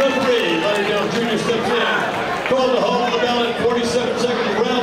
referee, Larry Dale Jr. steps in. Call the halt on the ballot, 47 seconds.